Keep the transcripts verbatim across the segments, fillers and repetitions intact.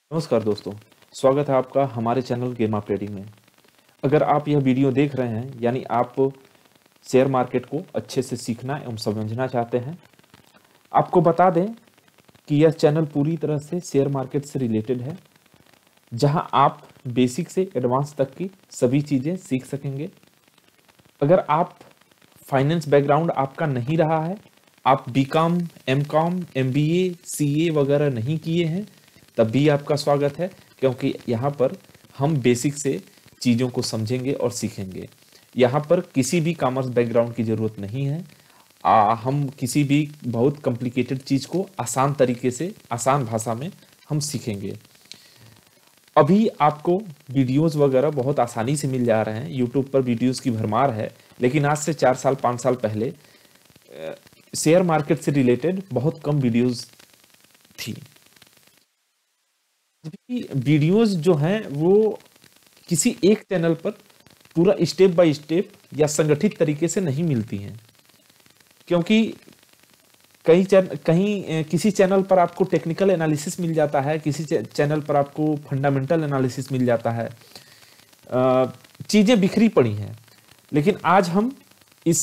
नमस्कार दोस्तों, स्वागत है आपका हमारे चैनल गेम ऑफ ट्रेडिंग में। अगर आप यह वीडियो देख रहे हैं यानी आप शेयर मार्केट को अच्छे से सीखना एवं समझना चाहते हैं, आपको बता दें कि यह चैनल पूरी तरह से शेयर मार्केट से रिलेटेड है, जहां आप बेसिक से एडवांस तक की सभी चीज़ें सीख सकेंगे। अगर आप फाइनेंस बैकग्राउंड आपका नहीं रहा है, आप B com, M com, M B A, C A वगैरह नहीं किए हैं, तब भी आपका स्वागत है, क्योंकि यहाँ पर हम बेसिक से चीज़ों को समझेंगे और सीखेंगे। यहाँ पर किसी भी कॉमर्स बैकग्राउंड की ज़रूरत नहीं है। आ, हम किसी भी बहुत कॉम्प्लिकेटेड चीज़ को आसान तरीके से, आसान भाषा में हम सीखेंगे। अभी आपको वीडियोस वगैरह बहुत आसानी से मिल जा रहे हैं, यूट्यूब पर वीडियोस की भरमार है, लेकिन आज से चार साल पाँच साल पहले शेयर मार्केट से रिलेटेड बहुत कम वीडियोस थी। वीडियोस जो हैं वो किसी एक चैनल पर पूरा स्टेप बाय स्टेप या संगठित तरीके से नहीं मिलती हैं, क्योंकि कहीं चैनल कहीं किसी चैनल पर आपको टेक्निकल एनालिसिस मिल जाता है, किसी चैनल पर आपको फंडामेंटल एनालिसिस मिल जाता है। चीज़ें बिखरी पड़ी हैं, लेकिन आज हम इस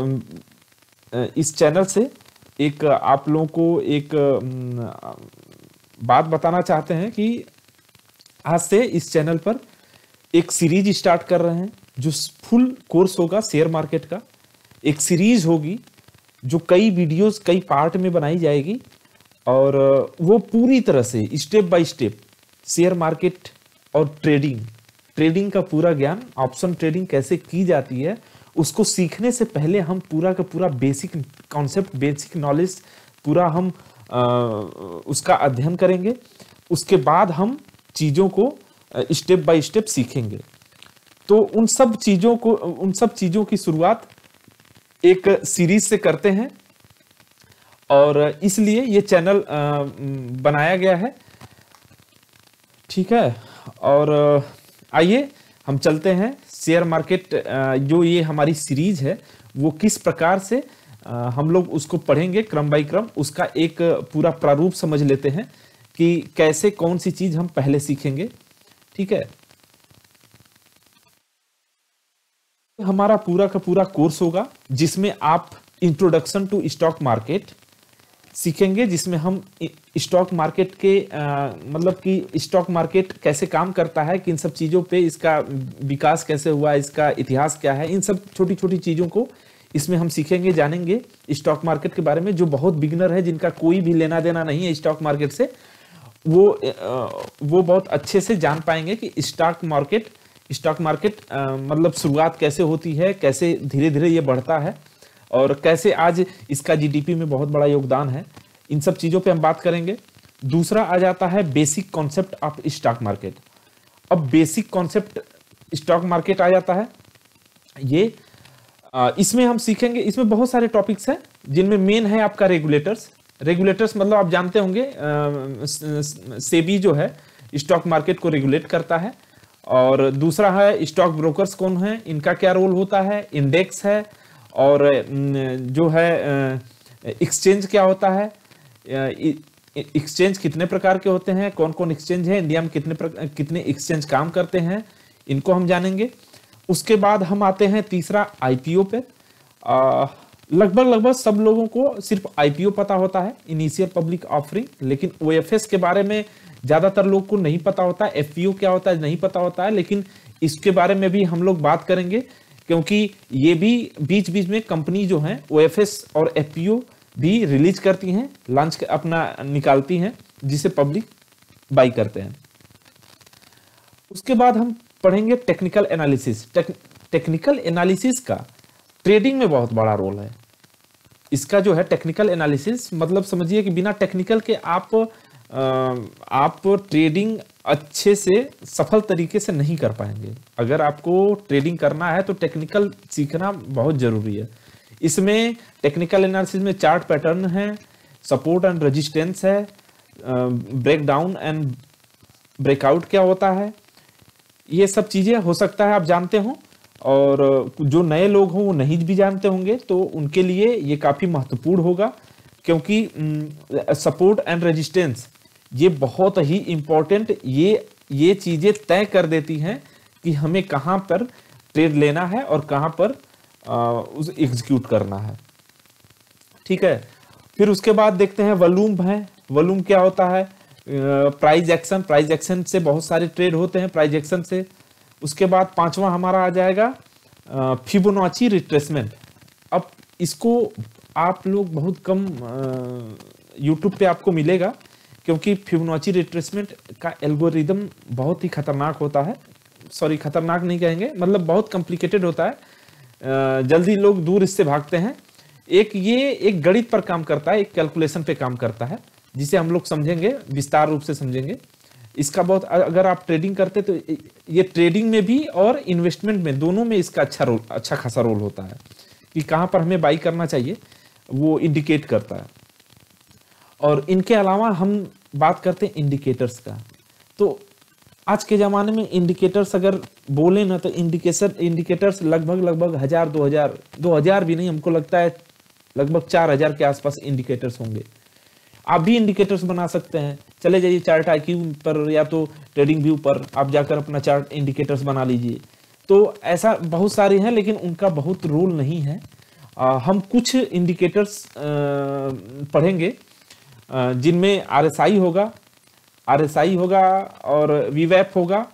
इस चैनल से एक आप लोगों को एक बात बताना चाहते हैं कि आज से इस चैनल पर एक सीरीज स्टार्ट कर रहे हैं, जो फुल कोर्स होगा शेयर मार्केट का। एक सीरीज होगी जो कई वीडियोस, कई पार्ट में बनाई जाएगी, और वो पूरी तरह से step by step share market और ट्रेडिंग ट्रेडिंग का पूरा ज्ञान, ऑप्शन ट्रेडिंग कैसे की जाती है, उसको सीखने से पहले हम पूरा का पूरा बेसिक कॉन्सेप्ट, बेसिक नॉलेज पूरा हम आ, उसका अध्ययन करेंगे। उसके बाद हम चीज़ों को स्टेप बाय स्टेप सीखेंगे। तो उन सब चीज़ों को उन सब चीज़ों की शुरुआत एक सीरीज से करते हैं, और इसलिए ये चैनल बनाया गया है। ठीक है, और आइए हम चलते हैं शेयर मार्केट, जो ये हमारी सीरीज है वो किस प्रकार से हम लोग उसको पढ़ेंगे क्रम बाई क्रम। उसका एक पूरा प्रारूप समझ लेते हैं कि कैसे कौन सी चीज हम पहले सीखेंगे। ठीक है, हमारा पूरा का पूरा कोर्स होगा, जिसमें आप इंट्रोडक्शन टू स्टॉक मार्केट सीखेंगे, जिसमें हम स्टॉक मार्केट के आ, मतलब कि स्टॉक मार्केट कैसे काम करता है, किन सब चीज़ों पे इसका विकास कैसे हुआ, इसका इतिहास क्या है, इन सब छोटी छोटी चीज़ों को इसमें हम सीखेंगे, जानेंगे स्टॉक मार्केट के बारे में। जो बहुत बिगिनर है, जिनका कोई भी लेना देना नहीं है स्टॉक मार्केट से, वो वो बहुत अच्छे से जान पाएंगे कि स्टॉक मार्केट स्टॉक मार्केट मतलब शुरुआत कैसे होती है, कैसे धीरे धीरे ये बढ़ता है, और कैसे आज इसका जीडीपी में बहुत बड़ा योगदान है। इन सब चीज़ों पे हम बात करेंगे। दूसरा आ जाता है basic concept of stock market. अब बेसिक कॉन्सेप्ट स्टॉक मार्केट आ जाता है, ये इसमें हम सीखेंगे। इसमें बहुत सारे टॉपिक्स हैं, जिनमें मेन है आपका रेगुलेटर्स। रेगुलेटर्स मतलब आप जानते होंगे, सेबी जो है स्टॉक मार्केट को रेगुलेट करता है। और दूसरा है स्टॉक ब्रोकर्स कौन है, इनका क्या रोल होता है, इंडेक्स है, और जो है एक्सचेंज क्या होता है, एक्सचेंज कितने प्रकार के होते हैं, कौन कौन एक्सचेंज है, इंडिया में कितने कितने एक्सचेंज काम करते हैं, इनको हम जानेंगे। उसके बाद हम आते हैं तीसरा आईपीओ पे। लगभग लगभग सब लोगों को सिर्फ आईपीओ पता होता है, इनिशियल पब्लिक ऑफरिंग, लेकिन ओएफएस के बारे में ज़्यादातर लोग को नहीं पता होता है। एफपीओ क्या होता है नहीं पता होता है, लेकिन इसके बारे में भी हम लोग बात करेंगे, क्योंकि ये भी बीच बीच में कंपनी जो है ओएफएस और एफपीओ भी रिलीज करती हैं, लॉन्च अपना निकालती हैं, जिसे पब्लिक बाई करते हैं। उसके बाद हम पढ़ेंगे technical analysis. Tech, technical analysis का ट्रेडिंग में बहुत बड़ा रोल है। इसका जो है टेक्निकल एनालिसिस मतलब समझिए कि बिना टेक्निकल के आप आप ट्रेडिंग अच्छे से सफल तरीके से नहीं कर पाएंगे। अगर आपको ट्रेडिंग करना है तो टेक्निकल सीखना बहुत जरूरी है। इसमें टेक्निकल एनालिसिस में चार्ट पैटर्न है, सपोर्ट एंड रेजिस्टेंस है, ब्रेक डाउन एंड ब्रेकआउट क्या होता है, ये सब चीज़ें हो सकता है आप जानते हो, और जो नए लोग हों वो नहीं भी जानते होंगे, तो उनके लिए ये काफ़ी महत्वपूर्ण होगा, क्योंकि सपोर्ट एंड रेजिस्टेंस ये बहुत ही इम्पोर्टेंट, ये ये चीजें तय कर देती हैं कि हमें कहाँ पर ट्रेड लेना है और कहाँ पर आ, उस एग्जीक्यूट करना है। ठीक है, फिर उसके बाद देखते हैं वॉल्यूम है। वॉल्यूम क्या होता है? प्राइस एक्शन, प्राइस एक्शन से बहुत सारे ट्रेड होते हैं, प्राइस एक्शन से। उसके बाद पांचवा हमारा आ जाएगा फिबोनाची रिट्रेसमेंट। अब इसको आप लोग बहुत कम यूट्यूब पे आपको मिलेगा, क्योंकि फिबोनाची रिट्रेसमेंट का एल्गोरिदम बहुत ही खतरनाक होता है। सॉरी, खतरनाक नहीं कहेंगे, मतलब बहुत कॉम्प्लिकेटेड होता है, जल्दी लोग दूर इससे भागते हैं। एक ये एक गणित पर काम करता है, एक कैलकुलेशन पे काम करता है, जिसे हम लोग समझेंगे, विस्तार रूप से समझेंगे इसका। बहुत अगर आप ट्रेडिंग करते तो ये ट्रेडिंग में भी और इन्वेस्टमेंट में, दोनों में इसका अच्छा रोल, अच्छा खासा रोल होता है कि कहाँ पर हमें बाई करना चाहिए, वो इंडिकेट करता है। और इनके अलावा हम बात करते हैं इंडिकेटर्स का। तो आज के ज़माने में इंडिकेटर्स अगर बोले ना, तो इंडिकेटर इंडिकेटर्स लगभग लगभग हज़ार दो हज़ार दो हज़ार भी नहीं, हमको लगता है लगभग चार हज़ार के आसपास इंडिकेटर्स होंगे। आप भी इंडिकेटर्स बना सकते हैं, चले जाइए चार्ट आईक्यू पर या तो ट्रेडिंग व्यू पर, आप जाकर अपना चार्ट इंडिकेटर्स बना लीजिए। तो ऐसा बहुत सारे हैं, लेकिन उनका बहुत रोल नहीं है। आ, हम कुछ इंडिकेटर्स पढ़ेंगे जिनमें आरएसआई होगा, आरएसआई होगा और वीवैप होगा।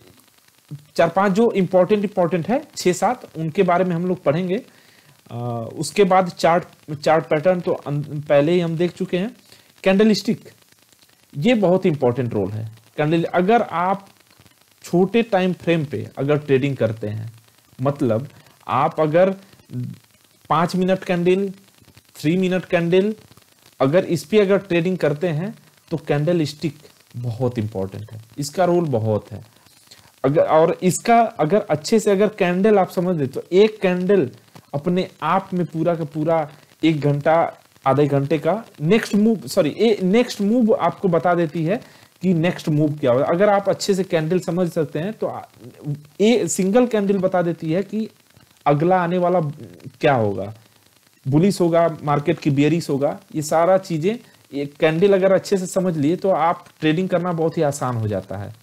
चार पांच जो इंपॉर्टेंट इंपॉर्टेंट है, छः सात, उनके बारे में हम लोग पढ़ेंगे। आ, उसके बाद चार्ट चार्ट पैटर्न तो पहले ही हम देख चुके हैं। कैंडलस्टिक, ये बहुत इंपॉर्टेंट रोल है। कैंडल, अगर आप छोटे टाइम फ्रेम पे अगर ट्रेडिंग करते हैं, मतलब आप अगर पाँच minute candle, three minute candle, अगर इस पे अगर ट्रेडिंग करते हैं तो कैंडल स्टिक बहुत इंपॉर्टेंट है, इसका रोल बहुत है। अगर और इसका अगर अच्छे से अगर कैंडल आप समझ ले, तो एक कैंडल अपने आप में पूरा का पूरा एक घंटा, आधे घंटे का next move, sorry a next move आपको बता देती है कि नेक्स्ट मूव क्या होगा। अगर आप अच्छे से कैंडल समझ सकते हैं तो ए सिंगल कैंडल बता देती है कि अगला आने वाला क्या होगा, बुलिश होगा, मार्केट की बेयरिश होगा। ये सारा चीजें एक कैंडल अगर अच्छे से समझ लिए तो आप ट्रेडिंग करना बहुत ही आसान हो जाता है।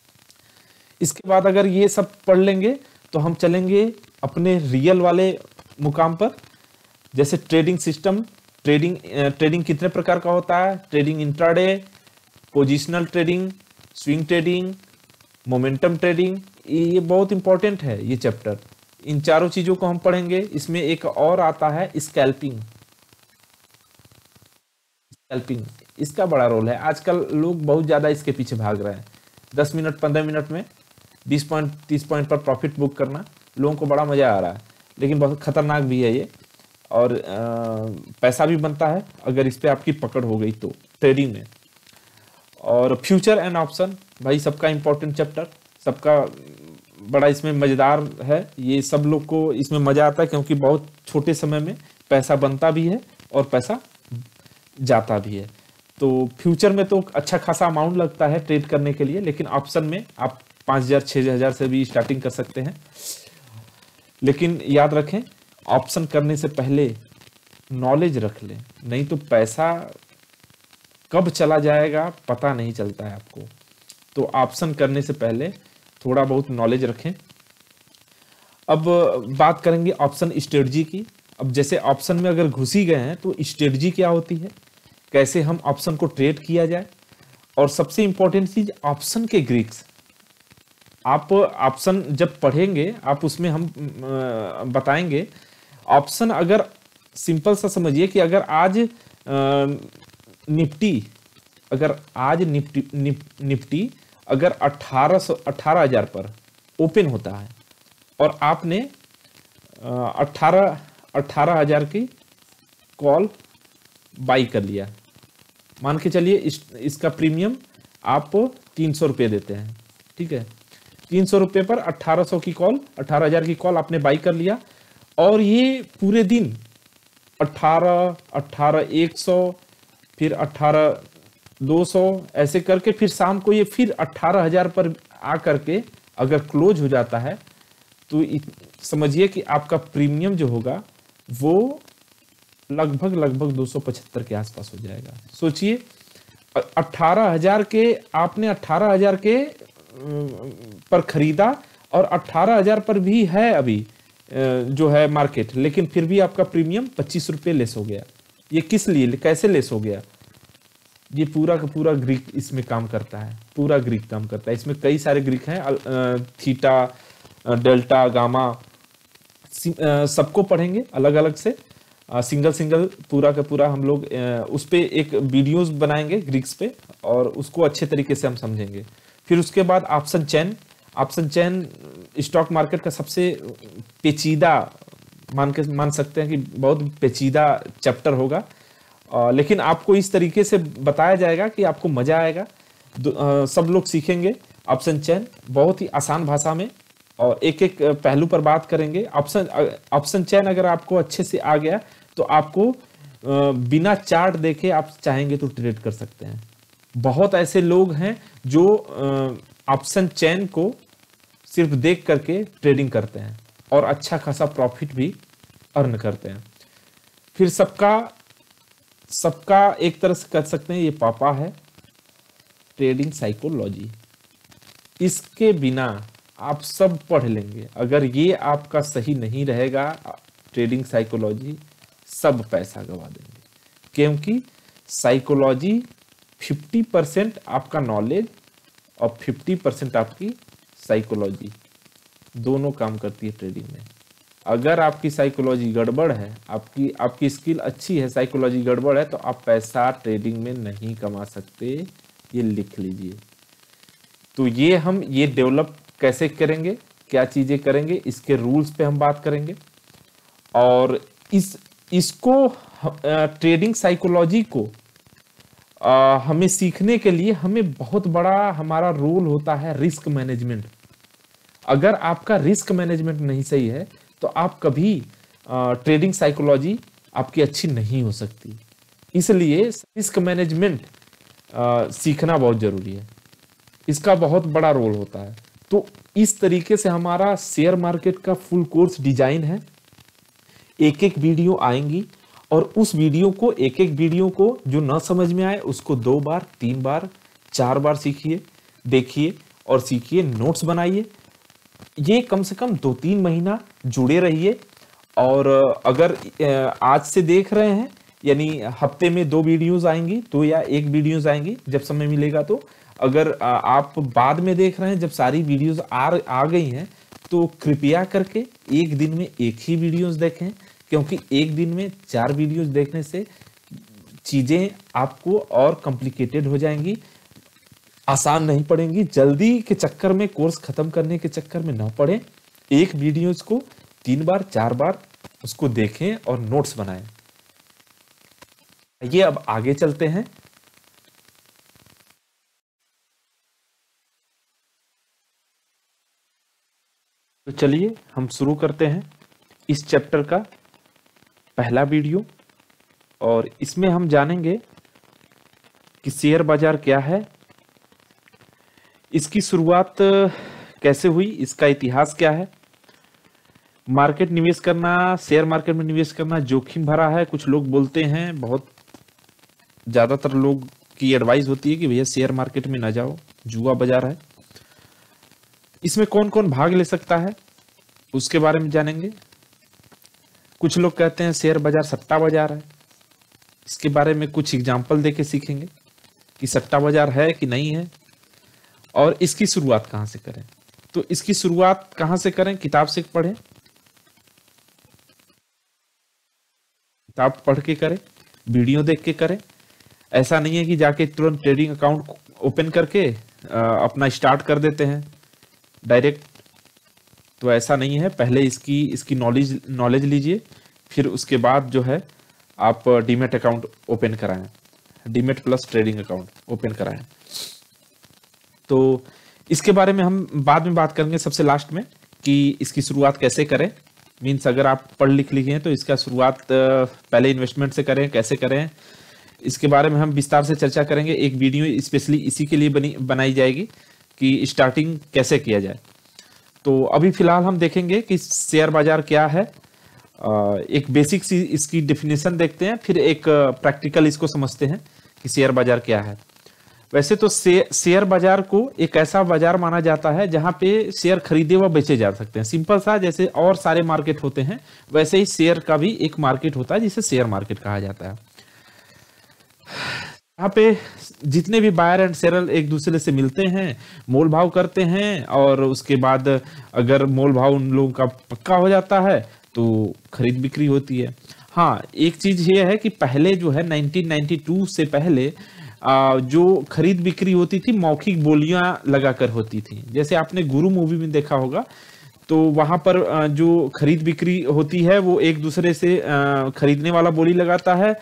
इसके बाद अगर ये सब पढ़ लेंगे तो हम चलेंगे अपने रियल वाले मुकाम पर, जैसे ट्रेडिंग सिस्टम। ट्रेडिंग ट्रेडिंग कितने प्रकार का होता है? Trading intraday, positional trading, swing trading, momentum trading. ये बहुत इंपॉर्टेंट है ये चैप्टर। इन चारों चीजों को हम पढ़ेंगे। इसमें एक और आता है स्कैल्पिंग। स्कैल्पिंग, इसका बड़ा रोल है। आजकल लोग बहुत ज्यादा इसके पीछे भाग रहे हैं। दस मिनट पंद्रह मिनट में बीस पॉइंट तीस पॉइंट पर प्रॉफिट बुक करना, लोगों को बड़ा मजा आ रहा है, लेकिन बहुत खतरनाक भी है ये। और आ, पैसा भी बनता है अगर इस पे आपकी पकड़ हो गई तो ट्रेडिंग में। और फ्यूचर एंड ऑप्शन, भाई सबका इंपॉर्टेंट चैप्टर, सबका बड़ा इसमें मजेदार है। ये सब लोग को इसमें मजा आता है, क्योंकि बहुत छोटे समय में पैसा बनता भी है और पैसा जाता भी है। तो फ्यूचर में तो अच्छा खासा अमाउंट लगता है ट्रेड करने के लिए, लेकिन ऑप्शन में आप पाँच हजार छः हजार से भी स्टार्टिंग कर सकते हैं। लेकिन याद रखें, ऑप्शन करने से पहले नॉलेज रख लें, नहीं तो पैसा कब चला जाएगा पता नहीं चलता है आपको। तो ऑप्शन करने से पहले थोड़ा बहुत नॉलेज रखें। अब बात करेंगे ऑप्शन स्ट्रेटजी की। अब जैसे ऑप्शन में अगर घुस ही गए हैं तो स्ट्रेटजी क्या होती है, कैसे हम ऑप्शन को ट्रेड किया जाए, और सबसे इंपॉर्टेंट चीज ऑप्शन के ग्रीक्स। आप ऑप्शन जब पढ़ेंगे आप उसमें हम बताएंगे ऑप्शन। अगर सिंपल सा समझिए कि अगर आज निफ्टी अगर आज निफ्टी निप, निफ्टी अगर अठारह सौ अठारह हजार पर ओपन होता है और आपने अठारह अठारह हजार की कॉल बाई कर लिया, मान के चलिए इस, इसका प्रीमियम आप तीन सौ रुपये देते हैं, ठीक है। तीन सौ रुपये पर अठारह सौ की कॉल, अठारह हजार की कॉल आपने बाई कर लिया, और ये पूरे दिन अठारह अठारह एक सौ फिर अठारह दो सौ ऐसे करके फिर शाम को ये फिर अठारह हजार पर आ करके अगर क्लोज हो जाता है तो समझिए कि आपका प्रीमियम जो होगा वो लगभग लगभग दो सौ पचहत्तर के आसपास हो जाएगा। सोचिए अट्ठारह हजार के आपने अट्ठारह हजार के पर खरीदा और अट्ठारह हजार पर भी है अभी जो है मार्केट, लेकिन फिर भी आपका प्रीमियम पच्चीस रुपये लेस हो गया। ये किस लिए, कैसे लेस हो गया? ये पूरा का पूरा ग्रीक इसमें काम करता है, पूरा ग्रीक काम करता है। इसमें कई सारे ग्रीक हैं, थीटा, डेल्टा, गामा, सबको पढ़ेंगे अलग अलग से, सिंगल सिंगल पूरा का पूरा हम लोग उस पे एक वीडियोस बनाएंगे ग्रीक्स पे, और उसको अच्छे तरीके से हम समझेंगे। फिर उसके बाद option chain. Option chain stock market का सबसे पेचीदा मान के मान सकते हैं कि बहुत पेचीदा चैप्टर होगा, आ, लेकिन आपको इस तरीके से बताया जाएगा कि आपको मजा आएगा। आ, सब लोग सीखेंगे ऑप्शन चेन बहुत ही आसान भाषा में, और एक एक पहलू पर बात करेंगे। ऑप्शन ऑप्शन चेन अगर आपको अच्छे से आ गया तो आपको बिना चार्ट देखे आप चाहेंगे तो ट्रेड कर सकते हैं। बहुत ऐसे लोग हैं जो ऑप्शन चेन को सिर्फ देख करके ट्रेडिंग करते हैं और अच्छा खासा प्रॉफिट भी अर्न करते हैं। फिर सबका सबका एक तरह से कर सकते हैं ये पापा है, ट्रेडिंग साइकोलॉजी। इसके बिना आप सब पढ़ लेंगे, अगर ये आपका सही नहीं रहेगा ट्रेडिंग साइकोलॉजी, सब पैसा गवा देंगे। क्योंकि साइकोलॉजी पचास परसेंट आपका नॉलेज और पचास परसेंट आपकी साइकोलॉजी, दोनों काम करती है ट्रेडिंग में। अगर आपकी साइकोलॉजी गड़बड़ है, आपकी आपकी स्किल अच्छी है, साइकोलॉजी गड़बड़ है, तो आप पैसा ट्रेडिंग में नहीं कमा सकते, ये लिख लीजिए। तो ये हम ये डेवलप कैसे करेंगे, क्या चीजें करेंगे, इसके रूल्स पे हम बात करेंगे। और इस इसको ट्रेडिंग साइकोलॉजी को आ, हमें सीखने के लिए हमें बहुत बड़ा हमारा रोल होता है रिस्क मैनेजमेंट। अगर आपका रिस्क मैनेजमेंट नहीं सही है तो आप कभी ट्रेडिंग साइकोलॉजी आपकी अच्छी नहीं हो सकती। इसलिए रिस्क मैनेजमेंट सीखना बहुत जरूरी है, इसका बहुत बड़ा रोल होता है। तो इस तरीके से हमारा शेयर मार्केट का फुल कोर्स डिजाइन है। एक एक वीडियो आएंगी और उस वीडियो को एक एक वीडियो को जो ना समझ में आए उसको दो बार, तीन बार, चार बार सीखिए, देखिए और सीखिए, नोट्स बनाइए। ये कम से कम दो तीन महीना जुड़े रहिए। और अगर आज से देख रहे हैं, यानी हफ्ते में दो वीडियोस आएंगी, दो या एक वीडियोस आएंगी जब समय मिलेगा। तो अगर आप बाद में देख रहे हैं जब सारी वीडियोस आ आ गई हैं, तो कृपया करके एक दिन में एक ही वीडियोस देखें, क्योंकि एक दिन में चार वीडियोस देखने से चीजें आपको और कॉम्प्लिकेटेड हो जाएंगी, आसान नहीं पड़ेंगी। जल्दी के चक्कर में, कोर्स खत्म करने के चक्कर में ना पड़े। एक वीडियोस को तीन बार चार बार उसको देखें और नोट्स बनाएं। ये अब आगे चलते हैं। तो चलिए हम शुरू करते हैं इस चैप्टर का पहला वीडियो, और इसमें हम जानेंगे कि शेयर बाजार क्या है, इसकी शुरुआत कैसे हुई, इसका इतिहास क्या है। मार्केट निवेश करना, शेयर मार्केट में निवेश करना जोखिम भरा है। कुछ लोग बोलते हैं, बहुत ज्यादातर लोग की एडवाइस होती है कि भैया शेयर मार्केट में ना जाओ, जुआ बाजार है। इसमें कौन कौन भाग ले सकता है उसके बारे में जानेंगे। कुछ लोग कहते हैं शेयर बाजार सट्टा बाजार है, इसके बारे में कुछ एग्जाम्पल देके सीखेंगे कि सट्टा बाजार है कि नहीं है, और इसकी शुरुआत कहां से करें। तो इसकी शुरुआत कहां से करें, किताब से पढ़ें, किताब पढ़ के करें, वीडियो देख के करें। ऐसा नहीं है कि जाके तुरंत ट्रेडिंग अकाउंट ओपन करके अपना स्टार्ट कर देते हैं डायरेक्ट, तो ऐसा नहीं है। पहले इसकी इसकी नॉलेज नॉलेज लीजिए, फिर उसके बाद जो है आप डीमेट अकाउंट ओपन कराएं, demat plus trading account open कराएं। तो इसके बारे में हम बाद में बात करेंगे सबसे लास्ट में, कि इसकी शुरुआत कैसे करें। मीन्स अगर आप पढ़ लिख लिखे हैं तो इसका शुरुआत पहले इन्वेस्टमेंट से करें, कैसे करें, इसके बारे में हम विस्तार से चर्चा करेंगे। एक वीडियो स्पेशली इसी के लिए बनी बनाई जाएगी कि स्टार्टिंग कैसे किया जाए। तो अभी फिलहाल हम देखेंगे कि शेयर बाजार क्या है, एक बेसिक सी इसकी डेफिनेशन देखते हैं, फिर एक प्रैक्टिकल इसको समझते हैं कि शेयर बाजार क्या है। वैसे तो शे, शेयर बाजार को एक ऐसा बाजार माना जाता है जहां पे शेयर खरीदे व बेचे जा सकते हैं। सिंपल सा, जैसे और सारे मार्केट होते हैं वैसे ही शेयर का भी एक मार्केट होता है जिसे शेयर मार्केट कहा जाता है। यहाँ पे जितने भी बायर एंड सेलर एक दूसरे से मिलते हैं, मोल भाव करते हैं, और उसके बाद अगर मोल भाव उन लोगों का पक्का हो जाता है तो खरीद बिक्री होती है। हाँ, एक चीज ये है कि पहले जो है नाइनटीन नाइंटी टू से पहले आ, जो खरीद बिक्री होती थी मौखिक बोलियां लगाकर होती थी। जैसे आपने गुरु मूवी में देखा होगा, तो वहां पर जो खरीद बिक्री होती है वो एक दूसरे से खरीदने वाला बोली लगाता है,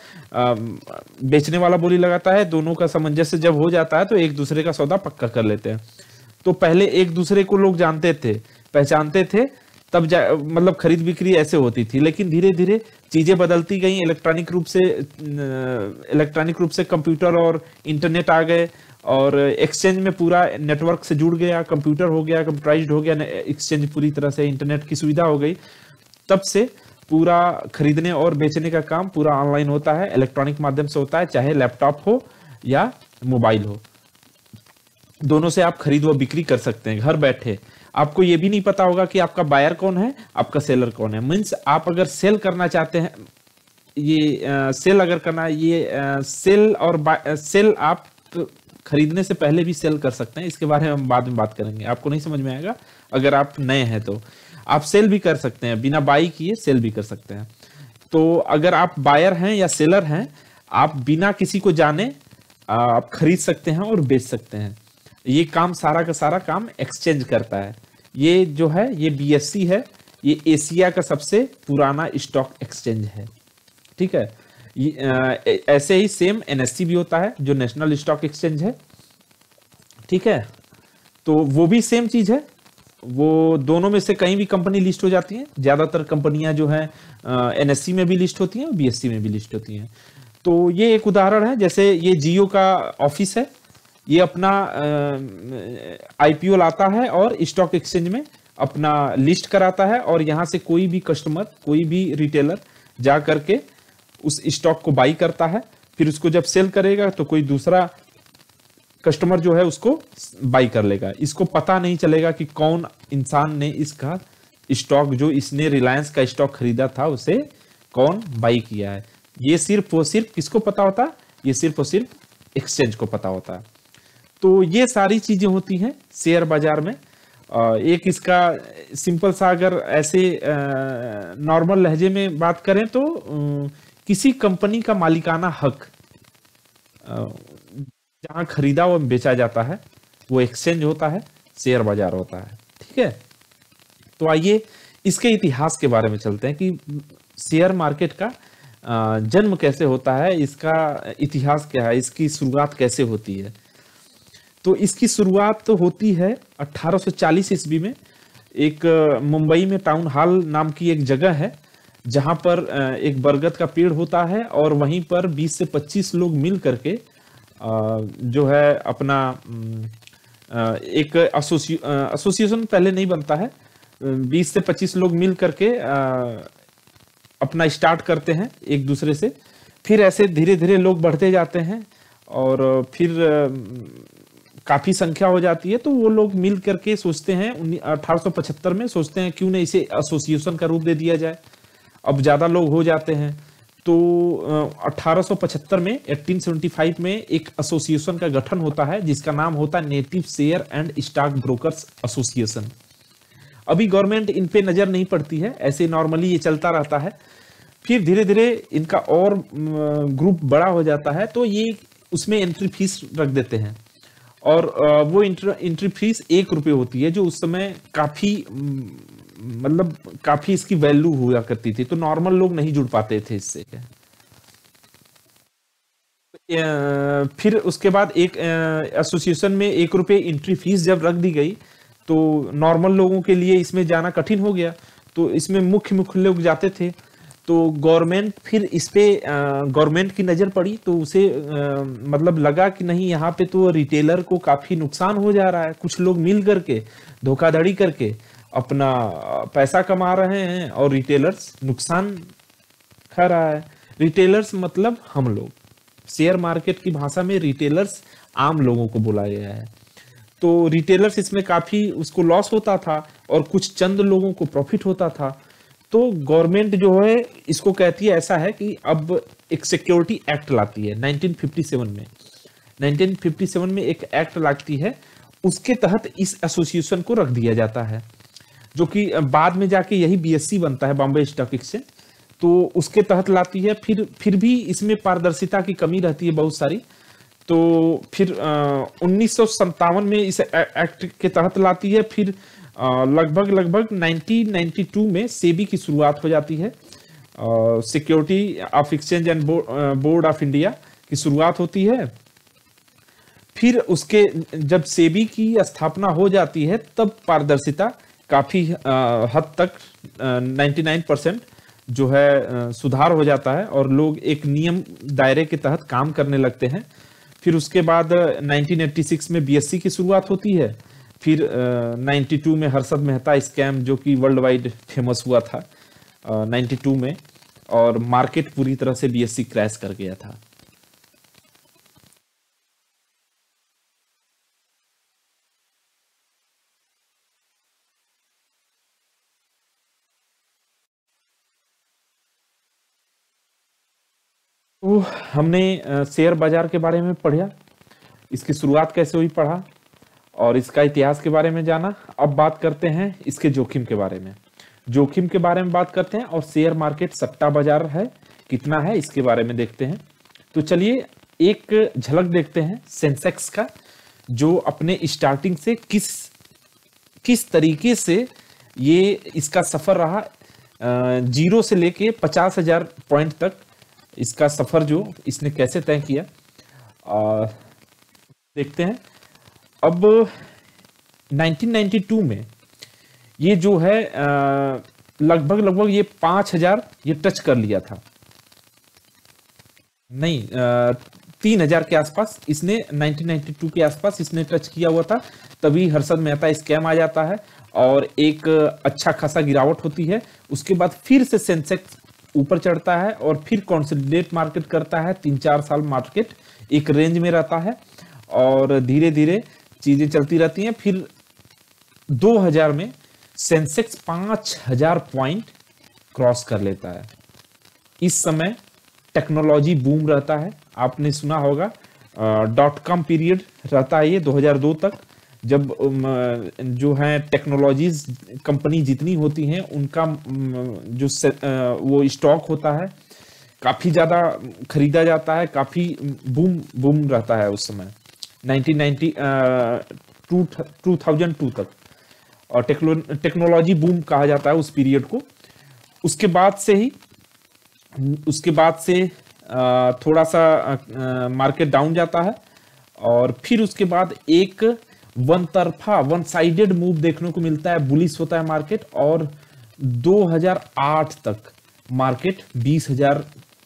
बेचने वाला बोली लगाता है, दोनों का सामंजस्य जब हो जाता है तो एक दूसरे का सौदा पक्का कर लेते हैं। तो पहले एक दूसरे को लोग जानते थे, पहचानते थे, तब मतलब खरीद बिक्री ऐसे होती थी। लेकिन धीरे धीरे चीजें बदलती गई, इलेक्ट्रॉनिक रूप से इलेक्ट्रॉनिक रूप से कंप्यूटर और इंटरनेट आ गए, और एक्सचेंज में पूरा नेटवर्क से जुड़ गया, कंप्यूटर हो गया, कंप्यूटराइज्ड हो गया एक्सचेंज, पूरी तरह से इंटरनेट की सुविधा हो गई। तब से पूरा खरीदने और बेचने का काम पूरा ऑनलाइन होता है, इलेक्ट्रॉनिक माध्यम से होता है, चाहे लैपटॉप हो या मोबाइल हो, दोनों से आप खरीद व बिक्री कर सकते हैं घर बैठे। आपको ये भी नहीं पता होगा कि आपका बायर कौन है, आपका सेलर कौन है। मीन्स आप अगर सेल करना चाहते हैं, ये आ, सेल अगर करना है, ये आ, सेल और सेल आप खरीदने से पहले भी सेल कर सकते हैं। इसके बारे में हम बाद में बात करेंगे, आपको नहीं समझ में आएगा अगर आप नए हैं तो। आप सेल भी कर सकते हैं, बिना बाई किए सेल भी कर सकते हैं। तो अगर आप बायर हैं या सेलर हैं, आप बिना किसी को जाने आप खरीद सकते हैं और बेच सकते हैं। ये काम सारा का सारा काम एक्सचेंज करता है। ये जो है ये बी एस ई है, ये एशिया का सबसे पुराना स्टॉक एक्सचेंज है, ठीक है। ऐसे ही सेम एन एस सी भी होता है जो नेशनल स्टॉक एक्सचेंज है, ठीक है। तो वो भी सेम चीज है, वो दोनों में से कहीं भी कंपनी लिस्ट हो जाती है। ज्यादातर कंपनियां जो है एन एस सी में भी लिस्ट होती हैं, बी एस ई में भी लिस्ट होती हैं। तो ये एक उदाहरण है, जैसे ये जियो का ऑफिस है, ये अपना आई पी ओ लाता है और स्टॉक एक्सचेंज में अपना लिस्ट कराता है, और यहाँ से कोई भी कस्टमर, कोई भी रिटेलर जा करके उस स्टॉक को बाई करता है। फिर उसको जब सेल करेगा तो कोई दूसरा कस्टमर जो है उसको बाई कर लेगा। इसको पता नहीं चलेगा कि कौन इंसान ने इसका स्टॉक, जो इसने रिलायंस का स्टॉक खरीदा था, उसे कौन बाई किया है। ये सिर्फ और सिर्फ किसको पता होता है? ये सिर्फ और सिर्फ एक्सचेंज को पता होता है। तो ये सारी चीजें होती हैं शेयर बाजार में। एक इसका सिंपल सा अगर ऐसे नॉर्मल लहजे में बात करें तो किसी कंपनी का मालिकाना हक जहां खरीदा व बेचा जाता है वो एक्सचेंज होता है, शेयर बाजार होता है, ठीक है। तो आइए इसके इतिहास के बारे में चलते हैं कि शेयर मार्केट का जन्म कैसे होता है, इसका इतिहास क्या है, इसकी शुरुआत कैसे होती है। तो इसकी शुरुआत तो होती है अठारह सौ चालीस ईस्वी में। एक मुंबई में टाउन हॉल नाम की एक जगह है जहां पर एक बरगद का पेड़ होता है, और वहीं पर बीस से पच्चीस लोग मिल करके जो है अपना एक एसोसिएशन पहले नहीं बनता है, बीस से पच्चीस लोग मिल करके अपना स्टार्ट करते हैं एक दूसरे से। फिर ऐसे धीरे धीरे लोग बढ़ते जाते हैं और फिर काफी संख्या हो जाती है, तो वो लोग मिल करके सोचते हैं अठारह सौ पचहत्तर में सोचते हैं क्यों ना इसे एसोसिएशन का रूप दे दिया जाए। अब ज्यादा लोग हो जाते हैं तो अठारह सौ पचहत्तर में अठारह सौ पचहत्तर में एक एसोसिएशन का गठन होता है जिसका नाम होता है native share and stock brokers association. अभी गवर्नमेंट इन पे नजर नहीं पड़ती है, ऐसे नॉर्मली ये चलता रहता है। फिर धीरे धीरे इनका और ग्रुप बड़ा हो जाता है, तो ये उसमें एंट्री फीस रख देते हैं, और वो एंट्री फीस एक रुपये होती है, जो उस समय काफी मतलब काफी इसकी वैल्यू हुआ करती थी। तो नॉर्मल लोग नहीं जुड़ पाते थे इससे। फिर उसके बाद एक एसोसिएशन में एक रुपये एंट्री फीस जब रख दी गई तो नॉर्मल लोगों के लिए इसमें जाना कठिन हो गया। तो इसमें मुख्य मुख्य लोग जाते थे, तो गवर्नमेंट फिर इस पे गवर्नमेंट की नजर पड़ी, तो उसे आ, मतलब लगा कि नहीं, यहाँ पे तो रिटेलर को काफी नुकसान हो जा रहा है। कुछ लोग मिल करके धोखाधड़ी करके अपना पैसा कमा रहे हैं और रिटेलर्स नुकसान खा रहा है। रिटेलर्स मतलब हम लोग, शेयर मार्केट की भाषा में रिटेलर्स आम लोगों को बोला गया है। तो रिटेलर्स इसमें काफी उसको लॉस होता था और कुछ चंद लोगों को प्रॉफिट होता था। तो गवर्नमेंट जो है इसको कहती है, ऐसा है कि अब एक सिक्योरिटी एक्ट लाती है नाइनटीन फिफ्टी सेवन में नाइनटीन फिफ्टी सेवन में एक एक्ट लाती है, उसके तहत इस एसोसिएशन को रख दिया जाता है, जो कि बाद में जाके यही बीएससी बनता है, बॉम्बे स्टॉक एक्सचेंज। तो उसके तहत लाती है। फिर फिर भी इसमें पारदर्शिता की कमी रहती है बहुत सारी। तो फिर उन्नीस सौ संतावन में इस एक्ट के तहत लाती है। फिर अ, लगभग लगभग नाइनटीन नाइंटी टू में सेबी की शुरुआत हो जाती है। Security of exchange and board of India की शुरुआत होती है। फिर उसके जब सेबी की स्थापना हो जाती है तब पारदर्शिता काफी हद तक निन्यानवे परसेंट जो है आ, सुधार हो जाता है और लोग एक नियम दायरे के तहत काम करने लगते हैं। फिर उसके बाद नाइनटीन एटी सिक्स में बीएससी की शुरुआत होती है। फिर नाइंटी टू में हर्षद मेहता स्कैम, जो कि वर्ल्ड वाइड फेमस हुआ था नाइंटी टू में, और मार्केट पूरी तरह से बीएससी क्रैश कर गया था। तो हमने शेयर बाजार के बारे में पढ़ा, इसकी शुरुआत कैसे हुई पढ़ा, और इसका इतिहास के बारे में जाना। अब बात करते हैं इसके जोखिम के बारे में। जोखिम के बारे में बात करते हैं और शेयर मार्केट सट्टा बाजार है, कितना है इसके बारे में देखते हैं। तो चलिए एक झलक देखते हैं सेंसेक्स का, जो अपने स्टार्टिंग से किस किस तरीके से ये इसका सफर रहा, जीरो से लेके पचास हजार पॉइंट तक इसका सफर जो इसने कैसे तय किया, आ, देखते हैं। अब नाइनटीन नाइंटी टू में ये जो है लगभग लगभग ये पांच हजार ये टच कर लिया था, नहीं तीन हजार के आसपास इसने नाइनटीन नाइंटी टू के आसपास इसने टच किया हुआ था। तभी हर्षद मेहता स्कैम आ जाता है और एक अच्छा खासा गिरावट होती है। उसके बाद फिर से सेंसेक्स ऊपर चढ़ता है और फिर कंसोलिडेट मार्केट करता है। तीन चार साल मार्केट एक रेंज में रहता है और धीरे धीरे चीजें चलती रहती हैं। फिर दो हज़ार में सेंसेक्स पांच हज़ार पॉइंट क्रॉस कर लेता है। इस समय टेक्नोलॉजी बूम रहता है, आपने सुना होगा, डॉट कॉम पीरियड रहता है ये दो हज़ार दो तक, जब जो है टेक्नोलॉजीज कंपनी जितनी होती हैं उनका जो वो स्टॉक होता है काफी ज्यादा खरीदा जाता है, काफी बूम बूम रहता है उस समय nineteen ninety two thousand two तक, और टेक्नोलॉजी बूम कहा जाता है उस पीरियड को। उसके बाद से ही उसके बाद से थोड़ा सा मार्केट डाउन जाता है और फिर उसके बाद एक वन तरफा वन साइडेड मूव देखने को मिलता है, बुलिश होता है मार्केट, और दो हज़ार आठ तक मार्केट बीस हज़ार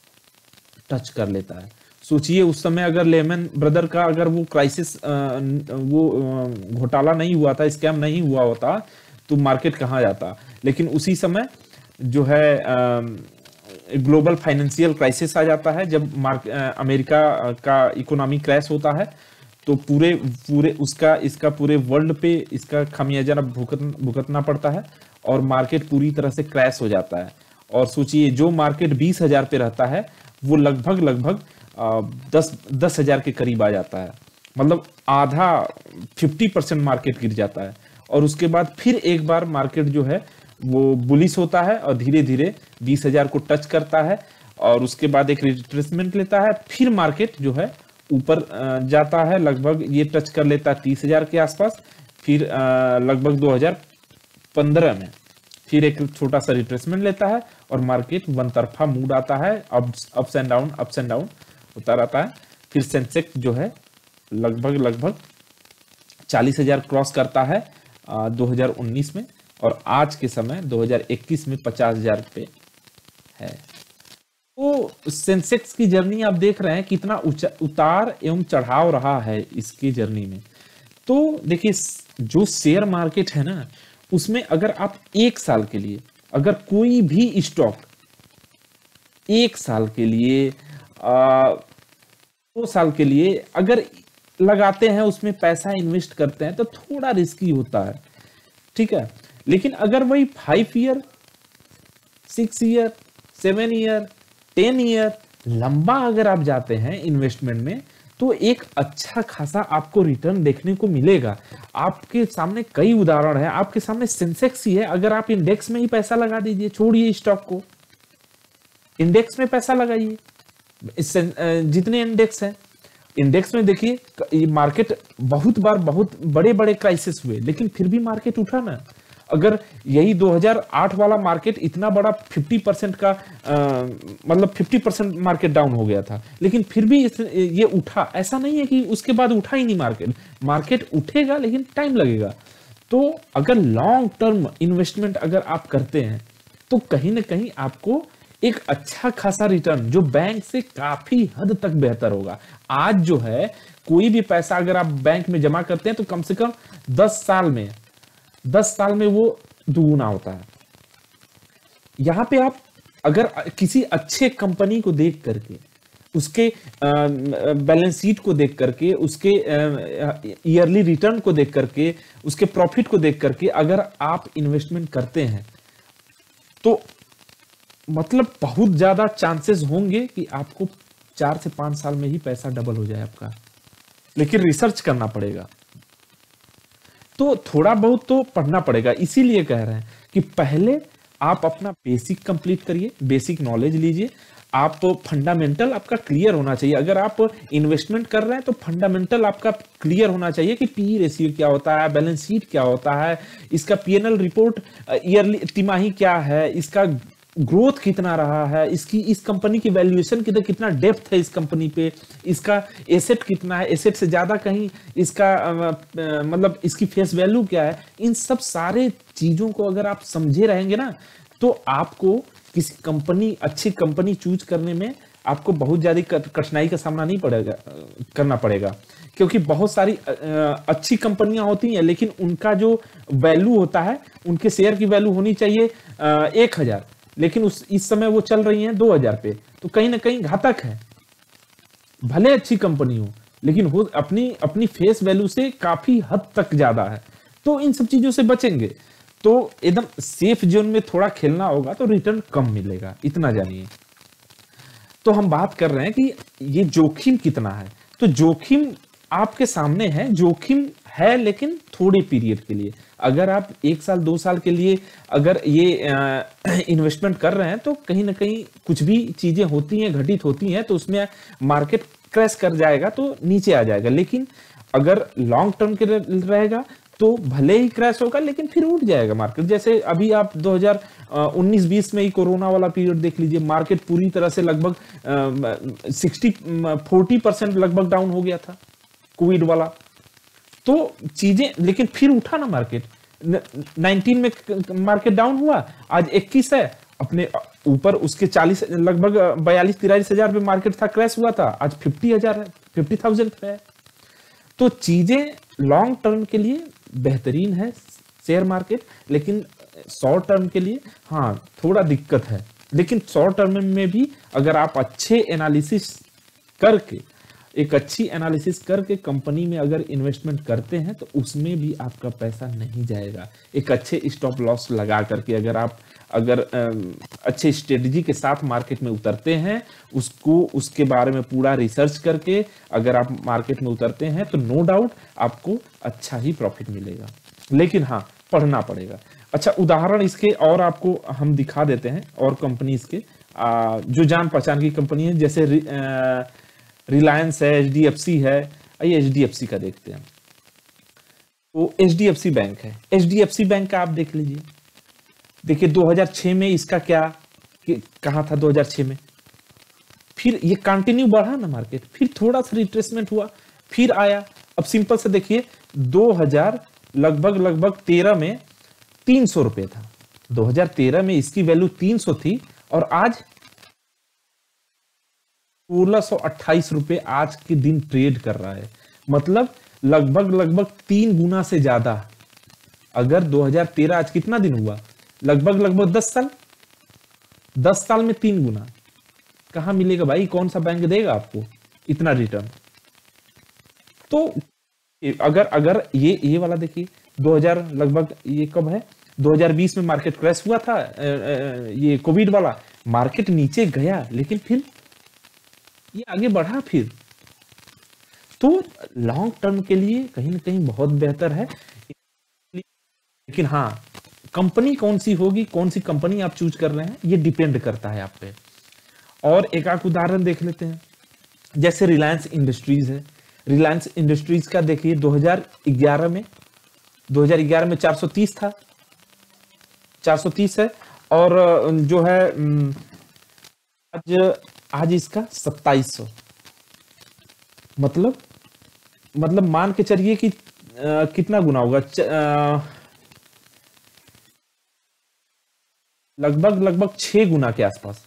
टच कर लेता है। सोचिए उस समय अगर लेमन ब्रदर का अगर वो क्राइसिस वो घोटाला नहीं हुआ था, स्कैम नहीं हुआ होता, तो मार्केट कहाँ जाता। लेकिन उसी समय जो है ग्लोबल फाइनेंशियल क्राइसिस आ जाता है, जब मार्क अमेरिका का इकोनॉमी क्रैश होता है, तो पूरे पूरे उसका इसका पूरे वर्ल्ड पे इसका खामियाजा भुगत भुगतना पड़ता है और मार्केट पूरी तरह से क्रैश हो जाता है। और सोचिए जो मार्केट बीस हजार पे रहता है वो लगभग लगभग दस दस हजार के करीब आ जाता है, मतलब आधा फिफ्टी परसेंट मार्केट गिर जाता है। और उसके बाद फिर एक बार मार्केट जो है वो बुलिश होता है और धीरे धीरे बीस हजार को टच करता है और उसके बाद एक रिट्रेसमेंट लेता है। फिर मार्केट जो है ऊपर जाता है, लगभग ये टच कर लेता है तीस हजार के आसपास। फिर लगभग दो हज़ार पंद्रह में फिर एक छोटा सा रिट्रेसमेंट लेता है और मार्केट वन तरफा मूड आता है, ups and down ups and down होता रहता है। फिर सेंसेक्स जो है लगभग लगभग चालीस हजार क्रॉस करता है दो हज़ार उन्नीस में, और आज के समय दो हज़ार इक्कीस में पचास हजार पे है। तो सेंसेक्स की जर्नी आप देख रहे हैं कितना उतार एवं चढ़ाव रहा है इसकी जर्नी में। तो देखिए जो शेयर मार्केट है ना, उसमें अगर आप एक साल के लिए अगर कोई भी स्टॉक एक साल के लिए आ, दो साल के लिए अगर लगाते हैं, उसमें पैसा इन्वेस्ट करते हैं तो थोड़ा रिस्की होता है, ठीक है। लेकिन अगर वही five year six year seven year ten year लंबा अगर आप जाते हैं इन्वेस्टमेंट में, तो एक अच्छा खासा आपको रिटर्न देखने को मिलेगा। आपके सामने कई उदाहरण है, आपके सामने सेंसेक्स ही है। अगर आप इंडेक्स में ही पैसा लगा दीजिए, छोड़िए स्टॉक को, इंडेक्स में पैसा लगाइए। जितने इंडेक्स हैं, इंडेक्स में देखिए, ये मार्केट बहुत बार बहुत बड़े बड़े क्राइसिस हुए, लेकिन फिर भी मार्केट उठा ना। अगर यही दो हज़ार आठ वाला मार्केट इतना बड़ा पचास परसेंट का आ, मतलब पचास परसेंट मार्केट डाउन हो गया था, लेकिन फिर भी इस, ये उठा। ऐसा नहीं है कि उसके बाद उठा ही नहीं मार्केट, मार्केट उठेगा लेकिन टाइम लगेगा। तो अगर लॉन्ग टर्म इन्वेस्टमेंट अगर आप करते हैं तो कहीं ना कहीं आपको एक अच्छा खासा रिटर्न जो बैंक से काफी हद तक बेहतर होगा। आज जो है कोई भी पैसा अगर आप बैंक में जमा करते हैं तो कम से कम दस साल में दस साल में वो दुगुना होता है। यहां पे आप अगर किसी अच्छे कंपनी को देख करके, उसके बैलेंस शीट को देख करके, उसके ईयरली रिटर्न को देख करके, उसके प्रॉफिट को देख करके अगर आप इन्वेस्टमेंट करते हैं तो मतलब बहुत ज्यादा चांसेस होंगे कि आपको चार से पांच साल में ही पैसा डबल हो जाए आपका। लेकिन रिसर्च करना पड़ेगा, तो थोड़ा बहुत तो पढ़ना पड़ेगा। इसीलिए कह रहे हैं कि पहले आप अपना बेसिक कंप्लीट करिए, बेसिक नॉलेज लीजिए। आप फंडामेंटल आपका क्लियर होना चाहिए। अगर आप इन्वेस्टमेंट कर रहे हैं तो फंडामेंटल आपका क्लियर होना चाहिए कि पी रेशियो क्या होता है, बैलेंस शीट क्या होता है, इसका पीएनएल रिपोर्ट ईयरली तिमाही क्या है, इसका ग्रोथ कितना रहा है, इसकी इस कंपनी की वैल्यूएशन कितना कितना डेप्थ है इस कंपनी पे, इसका एसेट कितना है, एसेट से ज्यादा कहीं इसका आ, आ, मतलब इसकी फेस वैल्यू क्या है। इन सब सारे चीजों को अगर आप समझे रहेंगे ना तो आपको किसी कंपनी अच्छी कंपनी चूज करने में आपको बहुत ज्यादा कठिनाई का सामना नहीं पड़ेगा करना पड़ेगा। क्योंकि बहुत सारी अच्छी कंपनियां होती हैं लेकिन उनका जो वैल्यू होता है, उनके शेयर की वैल्यू होनी चाहिए एक हजार, लेकिन उस इस समय वो चल रही हैं दो हजार पे, तो कहीं ना कहीं घातक है। भले अच्छी कंपनी हो लेकिन हो अपनी अपनी फेस वैल्यू से काफी हद तक ज्यादा है। तो इन सब चीजों से बचेंगे तो एकदम सेफ जोन में थोड़ा खेलना होगा तो रिटर्न कम मिलेगा, इतना जानिए। तो हम बात कर रहे हैं कि ये जोखिम कितना है। तो जोखिम आपके सामने है, जोखिम है लेकिन थोड़े पीरियड के लिए। अगर आप एक साल दो साल के लिए अगर ये इन्वेस्टमेंट कर रहे हैं तो कहीं ना कहीं कुछ भी चीजें होती हैं, घटित होती हैं, तो उसमें मार्केट क्रैश कर जाएगा तो नीचे आ जाएगा। लेकिन अगर लॉन्ग टर्म के रहेगा तो भले ही क्रैश होगा लेकिन फिर उठ जाएगा मार्केट। जैसे अभी आप दो हज़ार उन्नीस बीस में ही कोरोना वाला पीरियड देख लीजिए, मार्केट पूरी तरह से लगभग साठ चालीस परसेंट लगभग डाउन हो गया था कोविड वाला। तो चीजें लेकिन फिर उठा ना मार्केट। उन्नीस में मार्केट डाउन हुआ, आज इक्कीस है, अपने ऊपर उसके चालीस लगभग बयालीस तिरालीस हजार पे मार्केट था, क्रैश हुआ था, आज फिफ्टी हजार है, फिफ्टी थाउजेंड है। तो चीजें लॉन्ग टर्म के लिए बेहतरीन है शेयर मार्केट, लेकिन शॉर्ट टर्म के लिए हाँ थोड़ा दिक्कत है। लेकिन शॉर्ट टर्म में भी अगर आप अच्छे एनालिसिस करके एक अच्छी एनालिसिस करके कंपनी में अगर इन्वेस्टमेंट करते हैं तो उसमें भी आपका पैसा नहीं जाएगा। एक अच्छे स्टॉप लॉस लगा करके अगर आप अगर अच्छे स्ट्रेटजी के साथ मार्केट में उतरते हैं, उसको उसके बारे में पूरा रिसर्च करके अगर आप मार्केट में उतरते हैं तो नो डाउट आपको अच्छा ही प्रॉफिट मिलेगा। लेकिन हाँ पढ़ना पड़ेगा। अच्छा उदाहरण इसके और आपको हम दिखा देते हैं और कंपनीज के आ, जो जान पहचान की कंपनी है, जैसे रि, आ, रिलायंस है, एच डी एफ सी है। आइए एच डी एफ सी का देखते हैं। तो H D F C bank है, H D F C bank का आप देख लीजिए। देखिए दो हज़ार छह में इसका क्या कहाँ था, दो हज़ार छह में फिर ये कंटिन्यू बढ़ा ना मार्केट, फिर थोड़ा सा रिट्रेसमेंट हुआ, फिर आया। अब सिंपल से देखिए दो हज़ार लगभग लगभग तेरह में तीन सौ रुपए था, दो हज़ार तेरह में इसकी वैल्यू तीन सौ थी और आज सोलह सौ अट्ठाईस रुपए आज के दिन ट्रेड कर रहा है। मतलब लगभग लगभग तीन गुना से ज्यादा। अगर दो हज़ार तेरह आज कितना दिन हुआ, लगभग लगभग दस साल, दस साल में तीन गुना। कहां मिलेगा भाई, कौन सा बैंक देगा आपको इतना रिटर्न। तो अगर अगर ये ये वाला देखिए, दो हज़ार लगभग, ये कब है, दो हज़ार बीस में मार्केट क्रैश हुआ था, ये कोविड वाला, मार्केट नीचे गया लेकिन फिर ये आगे बढ़ा फिर। तो लॉन्ग टर्म के लिए कहीं ना कहीं बहुत बेहतर है। लेकिन हाँ, कंपनी कौन सी होगी, कौन सी कंपनी आप चूज कर रहे हैं, ये डिपेंड करता है आप पे। और एक आध उदाहरण देख लेते हैं, जैसे रिलायंस इंडस्ट्रीज है। रिलायंस इंडस्ट्रीज का देखिए दो हज़ार ग्यारह में दो हज़ार ग्यारह में चार सौ तीस था, चार सौ तीस है, और जो है आज आज इसका सत्ताईस सौ, मतलब मतलब मान के चलिए कि आ, कितना गुना होगा, लगभग लगभग छह गुना के आसपास,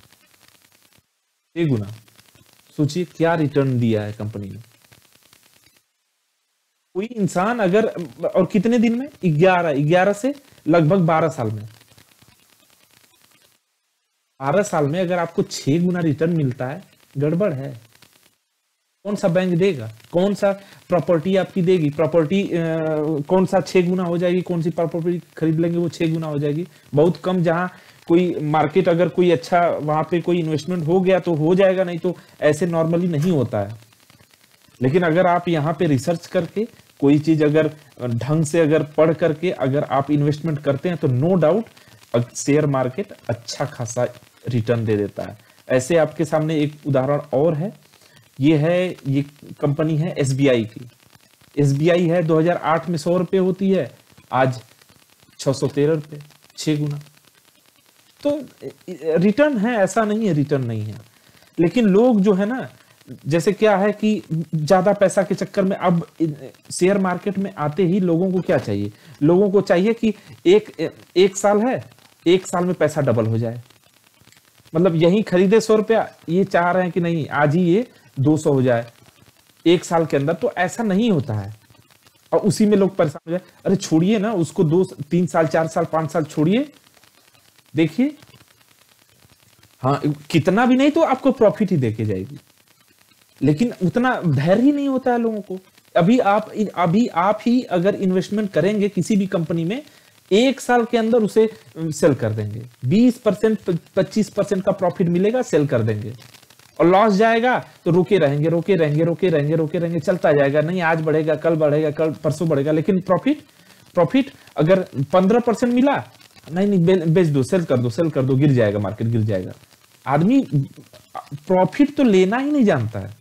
छह गुना। सोचिए क्या रिटर्न दिया है कंपनी ने। कोई इंसान अगर, और कितने दिन में, ग्यारह ग्यारह से लगभग बारह साल में, बारह साल में अगर आपको छह गुना रिटर्न मिलता है, गड़बड़ है। कौन सा बैंक देगा, कौन सा प्रॉपर्टी आपकी देगी, प्रॉपर्टी कौन सा छह गुना हो जाएगी, कौन सी प्रॉपर्टी खरीद लेंगे वो छह गुना हो जाएगी, बहुत कम। जहां कोई मार्केट अगर कोई अच्छा, वहां पे कोई इन्वेस्टमेंट हो गया तो हो जाएगा, नहीं तो ऐसे नॉर्मली नहीं होता है। लेकिन अगर आप यहाँ पे रिसर्च करके कोई चीज अगर ढंग से अगर पढ़ करके अगर आप इन्वेस्टमेंट करते हैं तो नो डाउट शेयर मार्केट अच्छा खासा रिटर्न दे देता है। ऐसे आपके सामने एक उदाहरण और है, ये है, ये कंपनी है एसबीआई की। एसबीआई है दो हज़ार आठ में सौ रुपए होती है, आज छह सौ तेरह रुपए, छह गुना। तो रिटर्न है, ऐसा नहीं है रिटर्न नहीं है। लेकिन लोग जो है ना, जैसे क्या है कि ज्यादा पैसा के चक्कर में अब शेयर मार्केट में आते ही लोगों को क्या चाहिए, लोगों को चाहिए कि एक एक साल है, एक साल में पैसा डबल हो जाए। मतलब यही खरीदे सौ रुपया, ये चाह रहे हैं कि नहीं आज ही ये दो सौ हो जाए एक साल के अंदर। तो ऐसा नहीं होता है, और उसी में लोग परेशान हो जाए। अरे छोड़िए ना उसको, दो तीन साल चार साल पांच साल छोड़िए, देखिए हाँ कितना भी नहीं तो आपको प्रॉफिट ही देके जाएगी। लेकिन उतना धैर्य ही नहीं होता है लोगों को। अभी आप अभी आप ही अगर इन्वेस्टमेंट करेंगे किसी भी कंपनी में, एक साल के अंदर उसे सेल कर देंगे, बीस परसेंट पच्चीस परसेंट का प्रॉफिट मिलेगा, सेल कर देंगे, और लॉस जाएगा तो रोके रहेंगे रोके रहेंगे रोके रहेंगे रोके रहेंगे चलता जाएगा। नहीं आज बढ़ेगा, कल बढ़ेगा, कल परसों बढ़ेगा, लेकिन प्रॉफिट प्रॉफिट अगर पंद्रह परसेंट मिला, नहीं नहीं बेच दो, सेल कर दो, सेल कर दो, गिर जाएगा, मार्केट गिर जाएगा। आदमी प्रॉफिट तो लेना ही नहीं जानता है,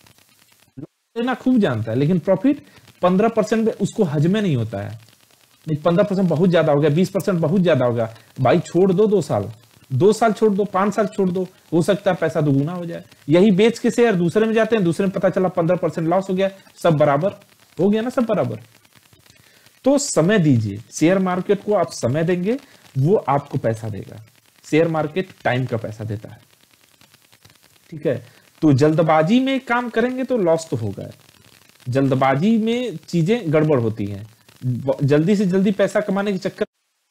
लेना खूब जानता है, लेकिन प्रॉफिट पंद्रह परसेंट में उसको हजमे नहीं होता है। नहीं पंद्रह परसेंट बहुत ज्यादा हो गया, बीस परसेंट बहुत ज्यादा हो गया, भाई छोड़ दो, दो साल दो साल छोड़ दो, पांच साल छोड़ दो, हो सकता है पैसा दुगुना हो जाए। यही बेच के शेयर दूसरे में जाते हैं, दूसरे में पता चला पंद्रह परसेंट लॉस हो गया, सब बराबर हो गया ना, सब बराबर। तो समय दीजिए, शेयर मार्केट को आप समय देंगे, वो आपको पैसा देगा। शेयर मार्केट टाइम का पैसा देता है, ठीक है। तो जल्दबाजी में काम करेंगे तो लॉस तो होगा, जल्दबाजी में चीजें गड़बड़ होती हैं, जल्दी से जल्दी पैसा कमाने के चक्कर।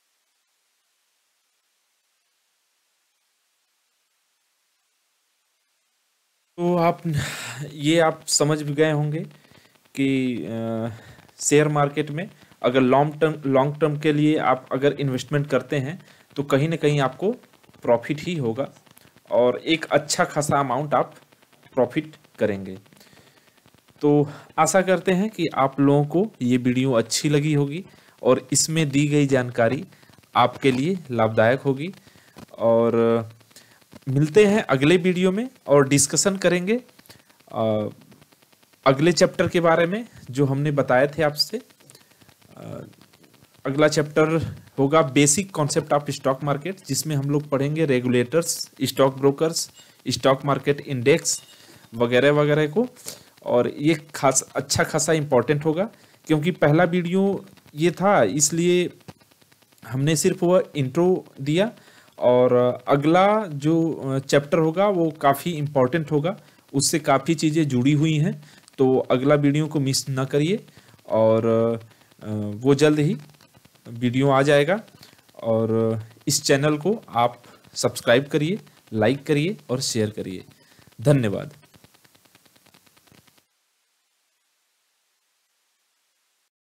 तो आप ये आप समझ भी गए होंगे कि शेयर मार्केट में अगर लॉन्ग टर्म लॉन्ग टर्म के लिए आप अगर इन्वेस्टमेंट करते हैं तो कहीं ना कहीं आपको प्रॉफिट ही होगा, और एक अच्छा खासा अमाउंट आप प्रॉफिट करेंगे। तो आशा करते हैं कि आप लोगों को ये वीडियो अच्छी लगी होगी और इसमें दी गई जानकारी आपके लिए लाभदायक होगी। और मिलते हैं अगले वीडियो में और डिस्कशन करेंगे अगले चैप्टर के बारे में जो हमने बताए थे आपसे। अगला चैप्टर होगा basic concept of stock market, जिसमें हम लोग पढ़ेंगे regulators, stock brokers, stock market index वगैरह वगैरह को। और ये खास अच्छा खासा इम्पोर्टेंट होगा, क्योंकि पहला वीडियो ये था इसलिए हमने सिर्फ वह इंट्रो दिया, और अगला जो चैप्टर होगा वो काफ़ी इम्पोर्टेंट होगा, उससे काफ़ी चीज़ें जुड़ी हुई हैं। तो अगला वीडियो को मिस ना करिए, और वो जल्द ही वीडियो आ जाएगा। और इस चैनल को आप सब्सक्राइब करिए, लाइक करिए और शेयर करिए। धन्यवाद।